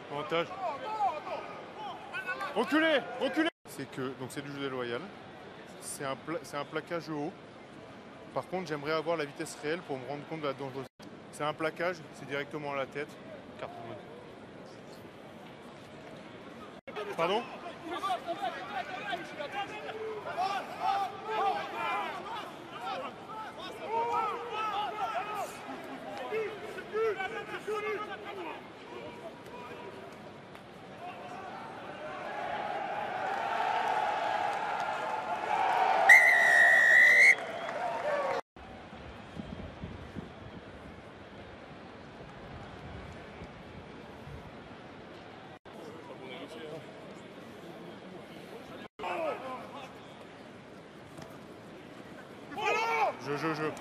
Avantage. Reculez, reculez. C'est que donc c'est du jeu déloyal. C'est un plaquage haut. Par contre, j'aimerais avoir la vitesse réelle pour me rendre compte de la dangerosité. C'est un plaquage, c'est directement à la tête. Carte jaune. Pardon? Je.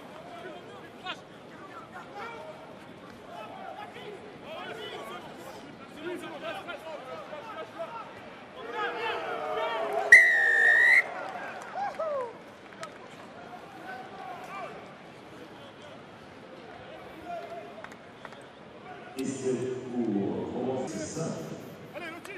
Et c'est pour commencer ça. Allez, Loki!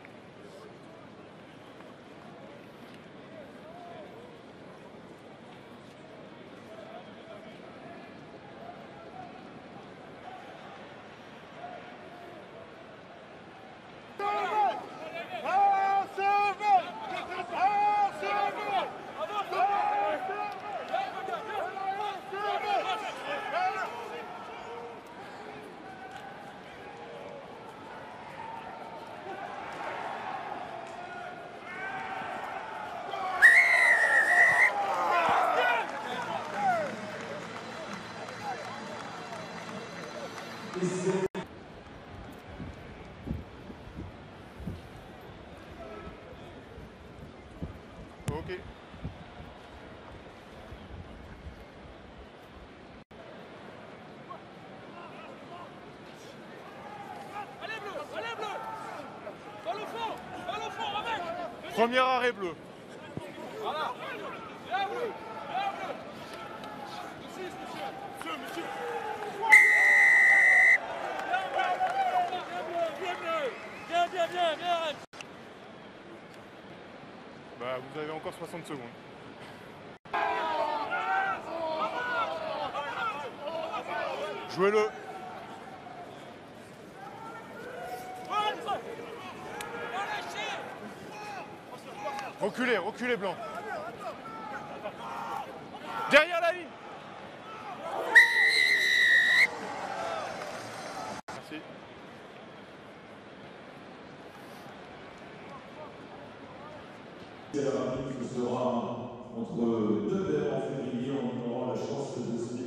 Ok. Allez bleu, allez bleu. Dans le fond, avec. Premier arrêt bleu. Voilà. Bien bleu, bien bleu. Monsieur, monsieur. Bien. Bah, vous avez encore 60 secondes. Jouez-le. Reculez, reculez blanc. Derrière la ligne. Merci. Ce sera entre deux verres en février, on aura la chance de se